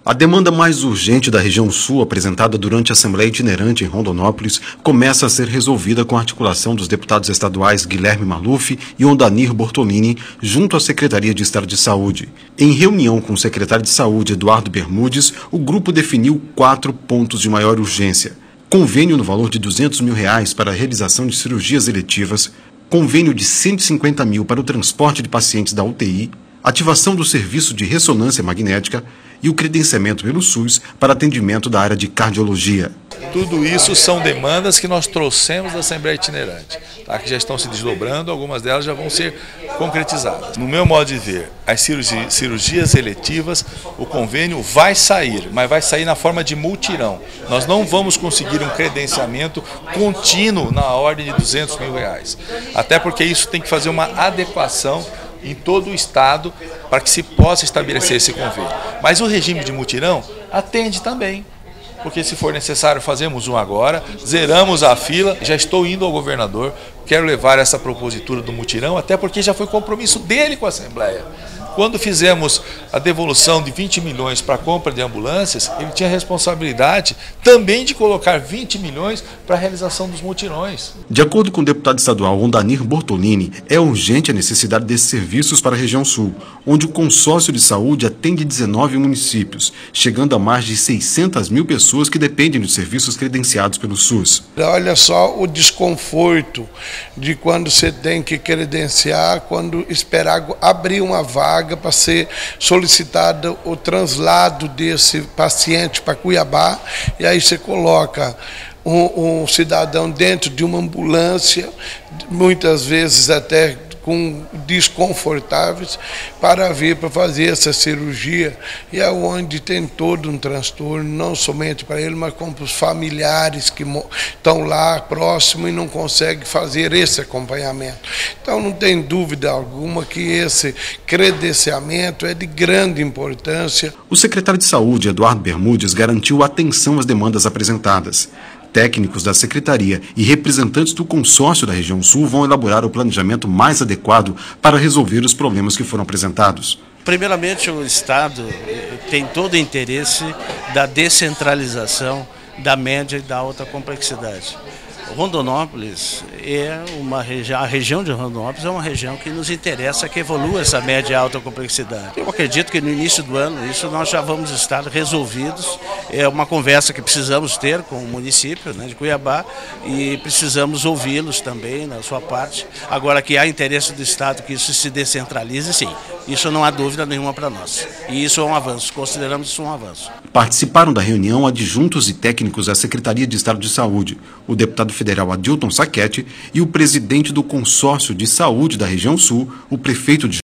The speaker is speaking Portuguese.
A demanda mais urgente da região sul, apresentada durante a Assembleia Itinerante em Rondonópolis, começa a ser resolvida com a articulação dos deputados estaduais Guilherme Maluf e Ondanir Bortolini, junto à Secretaria de Estado de Saúde. Em reunião com o secretário de Saúde, Eduardo Bermudes, o grupo definiu 4 pontos de maior urgência: convênio no valor de R$200 mil para a realização de cirurgias eletivas, convênio de R$150 mil para o transporte de pacientes da UTI, ativação do serviço de ressonância magnética e o credenciamento pelo SUS para atendimento da área de cardiologia. Tudo isso são demandas que nós trouxemos da Assembleia Itinerante, tá? Que já estão se desdobrando, algumas delas já vão ser concretizadas. No meu modo de ver, as cirurgias eletivas, o convênio vai sair, mas vai sair na forma de multirão. Nós não vamos conseguir um credenciamento contínuo na ordem de R$200 mil, até porque isso tem que fazer uma adequação em todo o estado para que se possa estabelecer esse convênio. Mas o regime de mutirão atende também, porque se for necessário fazemos um agora, zeramos a fila, já estou indo ao governador, quero levar essa propositura do mutirão, até porque já foi compromisso dele com a Assembleia. Quando fizemos a devolução de 20 milhões para a compra de ambulâncias, ele tinha a responsabilidade também de colocar 20 milhões para a realização dos mutirões. De acordo com o deputado estadual Ondanir Bortolini, é urgente a necessidade desses serviços para a região sul, onde o consórcio de saúde atende 19 municípios, chegando a mais de 600 mil pessoas que dependem dos serviços credenciados pelo SUS. Olha só o desconforto de quando você tem que credenciar, quando esperar abrir uma vaga para ser solicitado o translado desse paciente para Cuiabá, e aí você coloca um cidadão dentro de uma ambulância, muitas vezes até desconfortáveis, para vir para fazer essa cirurgia, e é onde tem todo um transtorno, não somente para ele, mas como para os familiares que estão lá próximo e não conseguem fazer esse acompanhamento. Então não tem dúvida alguma que esse credenciamento é de grande importância. O secretário de Saúde, Eduardo Bermudes, garantiu atenção às demandas apresentadas. Técnicos da Secretaria e representantes do consórcio da região sul vão elaborar o planejamento mais adequado para resolver os problemas que foram apresentados. Primeiramente, o Estado tem todo o interesse da descentralização da média e da alta complexidade. Rondonópolis é uma região, a região de Rondonópolis é uma região que nos interessa que evolua essa média e alta complexidade. Eu acredito que no início do ano isso nós já vamos estar resolvidos. É uma conversa que precisamos ter com o município, né, de Cuiabá, e precisamos ouvi-los também na sua parte. Agora, que há interesse do Estado que isso se descentralize, sim. Isso não há dúvida nenhuma para nós. E isso é um avanço, consideramos isso um avanço. Participaram da reunião adjuntos e técnicos da Secretaria de Estado de Saúde, o deputado federal Adilton Saquete e o presidente do consórcio de saúde da região sul, o prefeito de